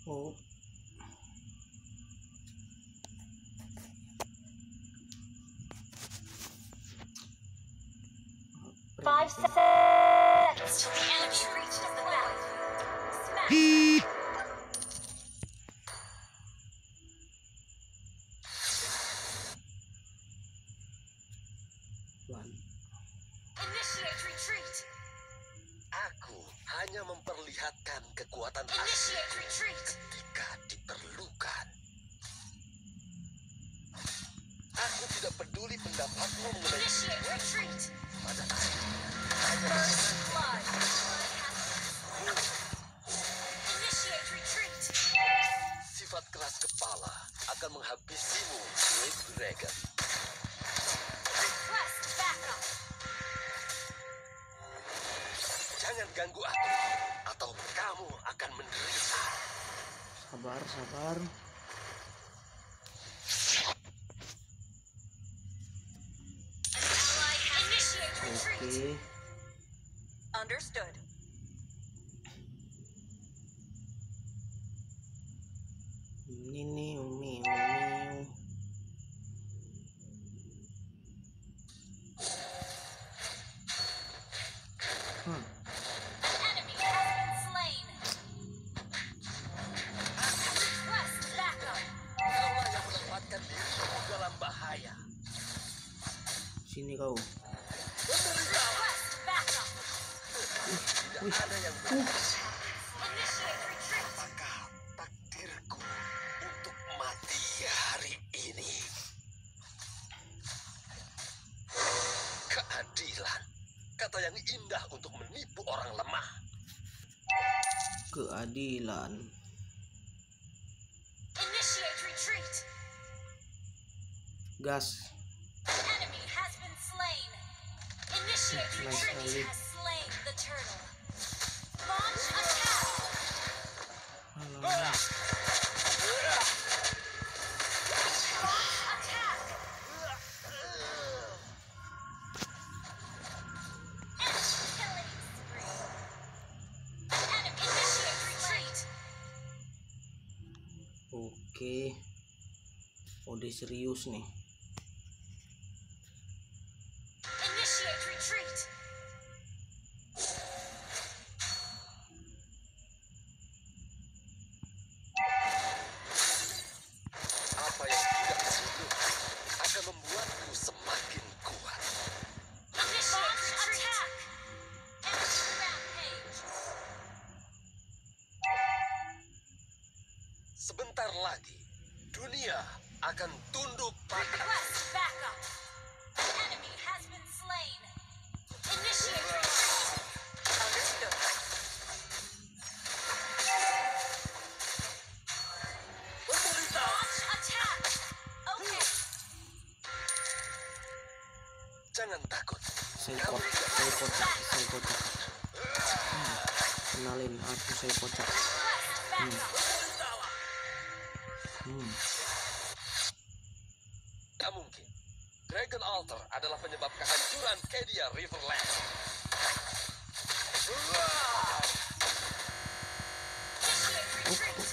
Oh. Five seconds till the enemy reaches the battlefield. Smash. Initiate retreat. Aku hanya memperlihatkan kekuatan asli Initiate retreat. ketika diperlukan. Aku tidak peduli pendapatmu mengenai Initiate retreat. pada akhirnya hanya First blood. Initiate retreat. sifat keras kepala akan menghabisimu, Great Dragon. Request backup. Jangan ganggu aku, atau kamu akan menderita. Sabar, sabar. Initiate retreat. Oke. Understood. Ini umi. Enemy has been slain. Request backup. Kaulah yang menempatkan dirimu dalam bahaya. Sini kau. Request backup. Tidak ada yang Initiate retreat. apakah takdirku untuk mati hari ini. Keadilan, kata yang indah untuk menipu orang lemah. Keadilan. Initiate retreat. Gas. Enemy has been slain. Initiate Nice, retreat. Ali. Has slain the turtle. Launch attack. Alah. Launch attack. Enemy killing spree. Enemy initiate retreat. Oke. Udah serius nih. Initiate retreat. Apa yang tidak dibutuhkan akan membuatku semakin kuat. Initiate attack. Enemy rampage. Sebentar lagi, dunia akan tunduk pada Request backup. Enemy has been slain. Initiate retreat. Understood. Launch attack. Okay. Jangan takut. Saya kocak. Kenalin, aku saya kocak. Request backup. Tak mungkin. Dragon Altar adalah penyebab kehancuran Cadia Riverland. Initiate retreat.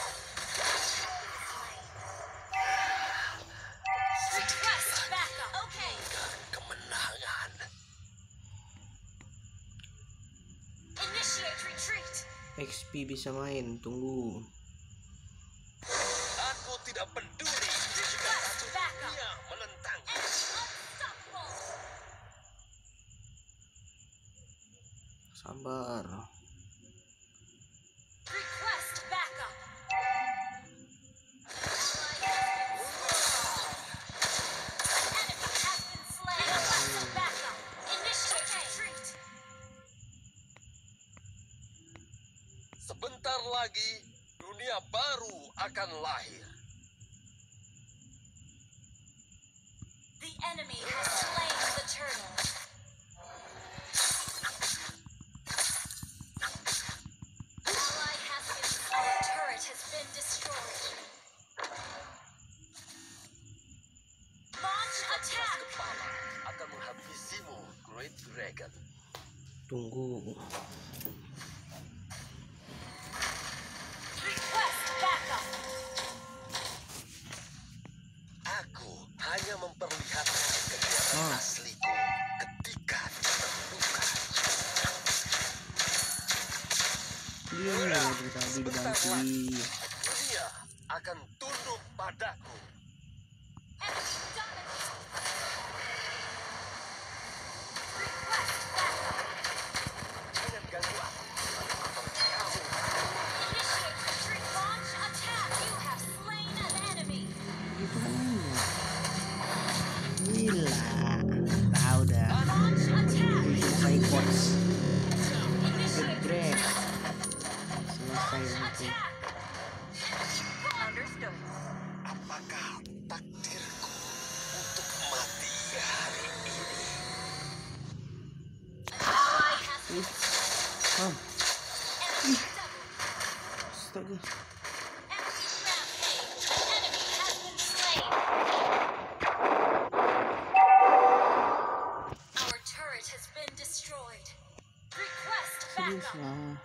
Request backup. Okay. Kemenangan. Initiate retreat. XP bisa main, tunggu. Aku tidak peduli jika satu dunia menentangku. Unstoppable. Sabar. Request backup. Enemy has been slain. Request backup. Initiate retreat. Sebentar lagi, dunia baru akan lahir. The enemy has slain the turtle. Ally has been slain. Our turret has been destroyed. Launch attack. Kepala akan menghabisimu, Great Dragon. Tunggu. Request Dia dari tadi Sebentar dibantu. lagi dunia akan tunduk padaku. Enemy dominated. Request backup. Jangan ganggu aku. Atau kamu Initiate retreat. Launch attack. You have slain an enemy. Itu kan mainnya. Gila. Tahu dah. Launch attack. Selesai coach. Initiate Break. retreat. Selesai Launch nanti. attack. Understood. apakah takdirku untuk mati hari ini? An ally has been Ih. slain. Oh, Enemy double. astaga. Enemy rampage. Enemy has been slain. Our turret has been destroyed. Request Serius backup. lah.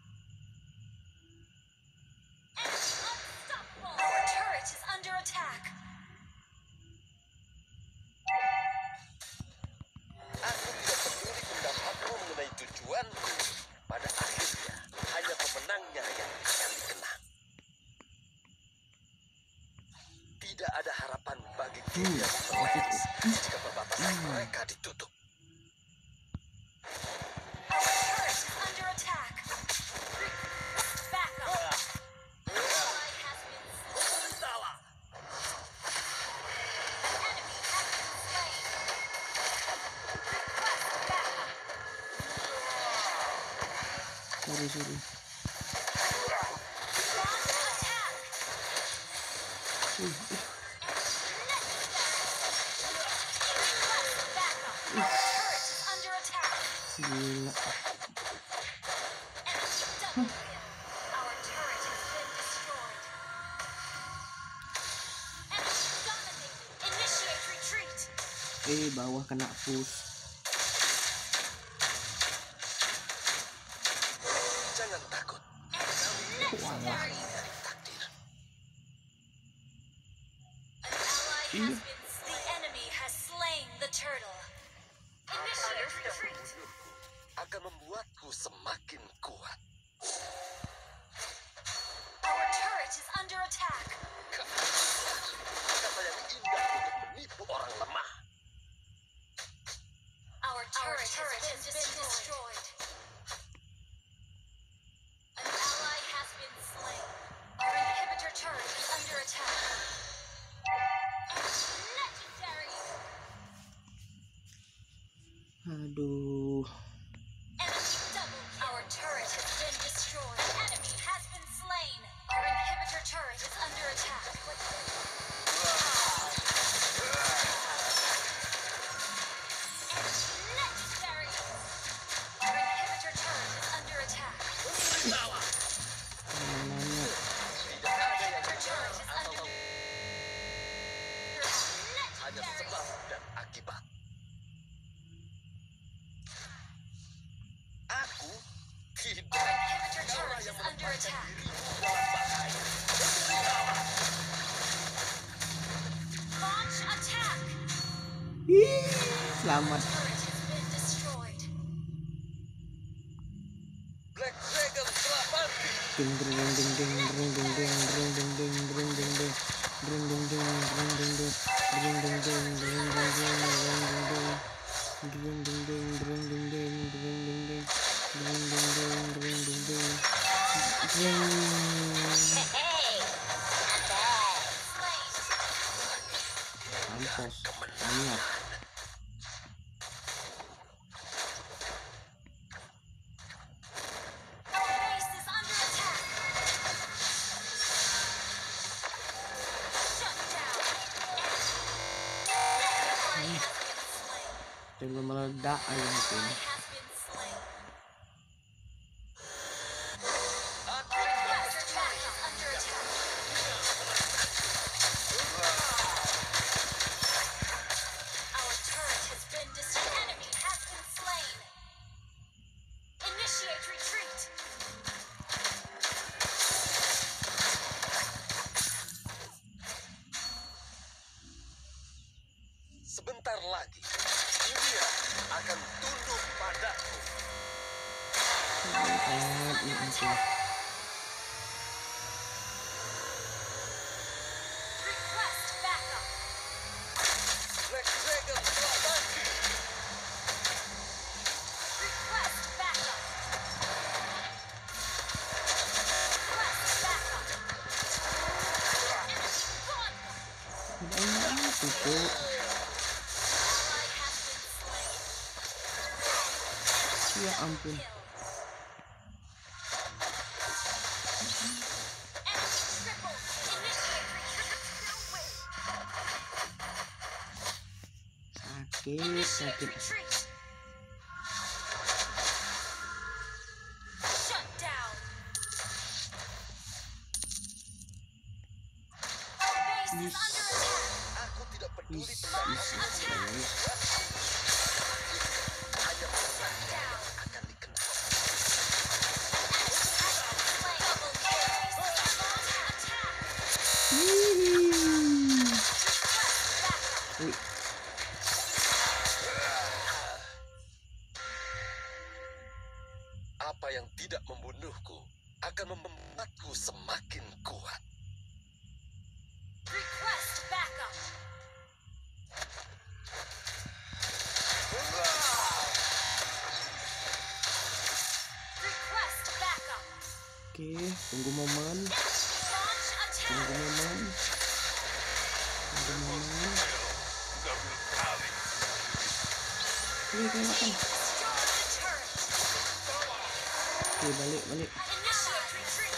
Enemy unstoppable. Our turret is under attack. Aku tidak peduli pendapatmu mengenai tujuanku. Pada akhirnya, hanya pemenangnya yang akan dikenang. Tidak ada harapan bagi dunia Mortis jika perbatasan mereka ditutup. Our turret is under attack. Request backup. An ally has been slain. Salah. Enemy has been slain. Request backup. Sorry. Launch attack. Ih, Request backup. Our turret is under attack. gila. Enemy double kill. Our turret has been destroyed. Enemy dominated. Initiate retreat. Bawah kena push. Jangan takut. Legendary. Dari takdir. An ally has been. The enemy has slain the turtle. Initiate retreat. Akan membuatku semakin kuat. Our turret is under attack. Kata yang indah untuk menipu orang lemah. Our turret has been destroyed. An ally has been slain. Our inhibitor turret is under attack. Legendary. Aduh. Enemy double. Our turret has been destroyed. Enemy has been slain. Our inhibitor turret is under attack. Legendary. Our inhibitor turret is under attack. Namanya Tidak ada yang Inhibitor turret is benar under atau hanya legendary. sebab dan akibat. Aku tidak. Our inhibitor Kaulah turret yang is under menempatkan attack. dirimu dalam bahaya. Berdirilah. Launch attack. Ih, selamat. Turret has been destroyed. Black Dragon telah mati. Ding ding ding ding ding ding ding ding ding ding ding ding ding ding. Ding ding ding ding ding ding. Ding ding ding ding ding ding ding ding ding. Ding ding ding ding ding ding ding ding ding. Ding ding ding ding ding ding. Ding. Mampus. Banyak. Our base is under attack. Shut down. Ally has been slain. Tunggu meledak aja mungkin. Ally has been slain. Aku Request attack is under attack. Our turret has been destroyed. Enemy has been slain. Initiate retreat. sebentar lagi dunia akan tunduk padaku. Ini ampun. Ya ampun. Enemy triple. Initiate retreat. Sakit. Retreat. Shut down. Our base is Yes. under attack. Aku tidak peduli Yes. tentang Launch attack. hanya Shut down. akan dikenal. Double kill. Launch attack. Wih, Apa yang tidak membunuhku akan membuatku semakin kuat. Request backup. Request backup. oke, tunggu momen. Launch attack. Ini kelihatan. Destroy the turret. Oke, balik. Initiate retreat.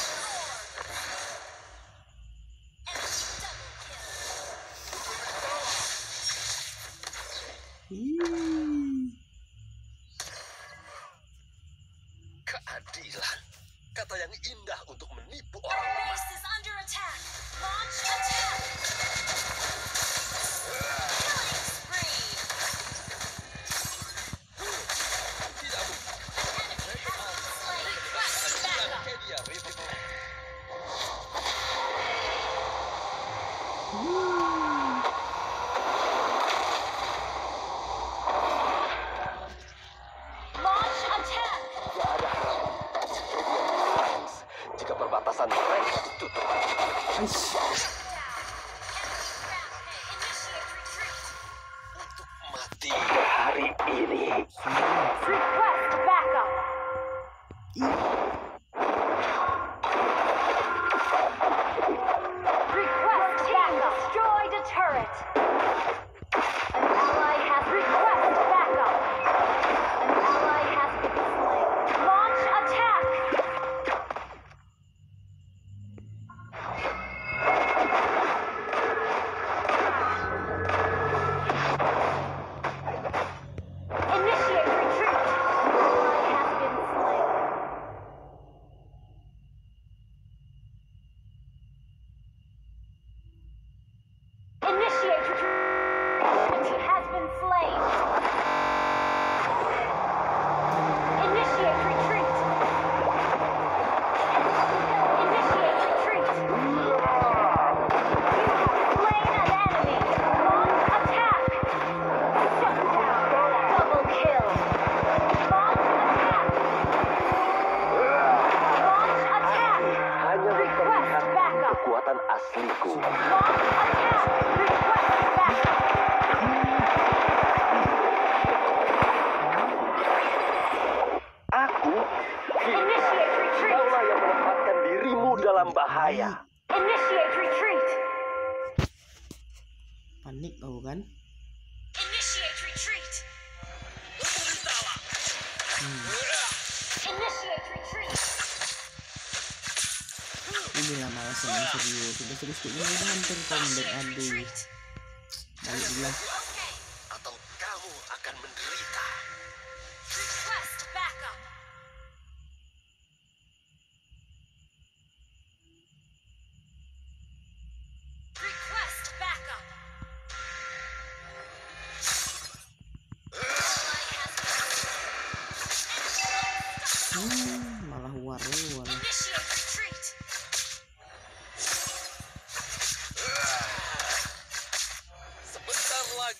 Enemy double kill. Ih, Keadilan. Kata yang indah untuk menipu Our orang lemah. base is under attack. Launch attack. Killing spree. Tidak mungkin. Enemy has been slain. Request backup. Arcadia Rift. Launch attack. Tidak ada harapan. Jika perbatasan mereka ditutup. ais. Initiate retreat. Untuk mati hari ini. Request backup. Request backup. Destroyed a turret. An ally has request backup. An ally has been slain. Launch attack. Initiate retreat. An ally has been slain. Initiate retreat. Enemy has been slain. Initiate retreat. Initiate retreat. You have slain an enemy. Launch attack. Shut down. Double kill. Launch attack. Launch attack. Hanya Request backup. kekuatan asliku. Launch attack. Request backup. Aku Initiate retreat. kaulah yang menempatkan dirimu dalam bahaya. Initiate retreat. Panik kau kan? Initiate retreat. Initiate retreat. Inilah malas yang serius. Sudah serius kayak gini udah hampir comeback. Aduh, Retreat. balik dulu. Okay. Atau kamu akan menderita. Request backup. Request backup. Malah war. Initiate retreat. Sebentar lagi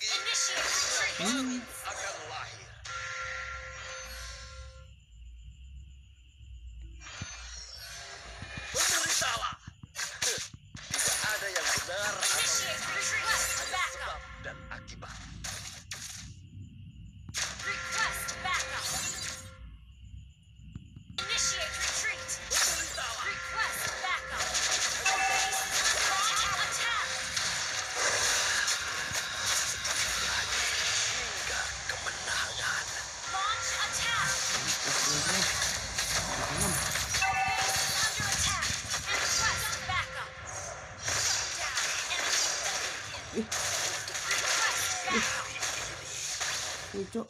Cuk.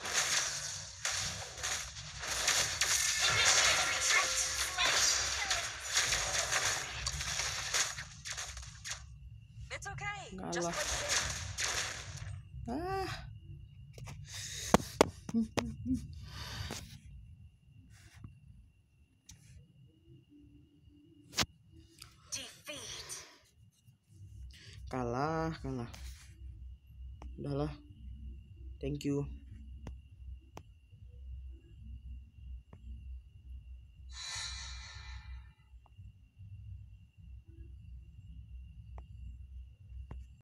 It's okay. Kalah. Just play safe. Ah. Defeat. Kalah. Udahlah. Thank you.